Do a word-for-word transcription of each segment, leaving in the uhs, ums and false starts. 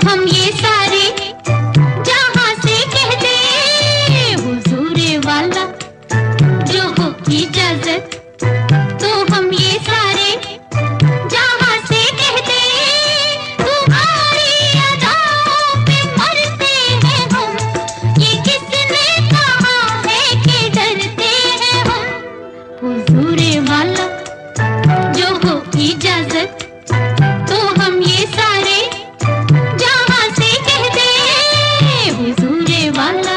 हम ये सारे जहां से कह दे हुजूरे वाला जो हो इजाजत, तो हम ये सारे जहां से कह दे तुम्हारी अदाओं पे मरते हैं हम। ये किसने कहा है कि डरते हैं हम? हुजूरे वाला जो हो इजाजत, तो हम ये सारे जहां से कह दे हुजूरे वाला।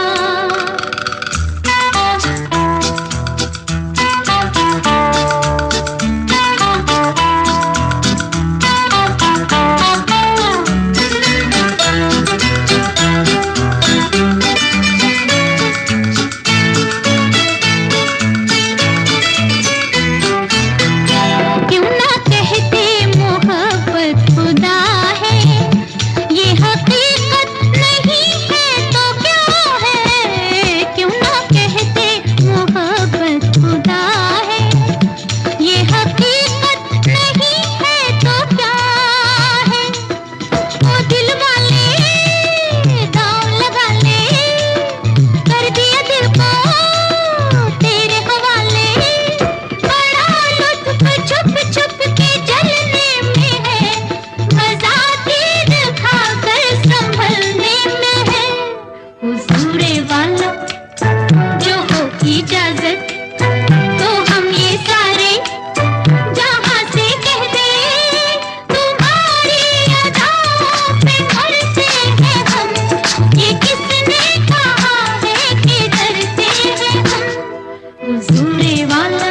क्यों ना कहते मोहब्बत खुदा है, ये हकीकत नहीं है तो क्या है? क्यों ना कहते मोहब्बत खुदा है, ये हकीकत नहीं है तो क्या है? ओ दिल वाले दांव लगा ले, कर दिया दिल को तेरे हवाले। बड़ा लुत्फ छुप छुप के जलने में है, मजा तीर खाकर संभलने में है। हुजूरे वाला जो हो इजाजत, तो हम ये सारे जहां से कह दे तुम्हारी अदाओं पे मरते हैं हम। ये किसने कहा है कि डरते हैं हम? हुजूरे वाला।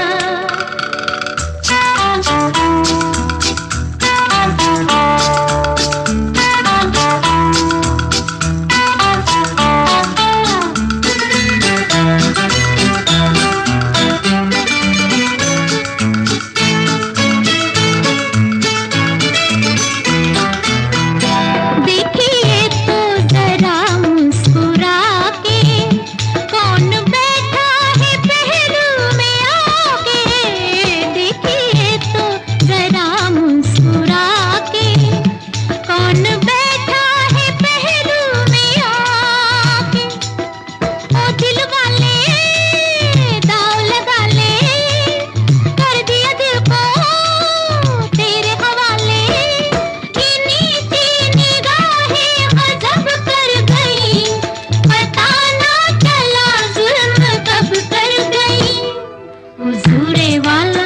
देखिए तो जरा मुस्कुरा के, कौन बैठा है पहलू में आके। देखिए तो जरा मुस्कुरा के, कौन बैठा है पहलू में आके। ओ दिल वाले दांव लगा ले, कर दिया दिल को तेरे हवाले। इन्हीं सी निगाहें गजब कर गई, पता ना चला जुल्म कब कर गई। हुजूरे वाला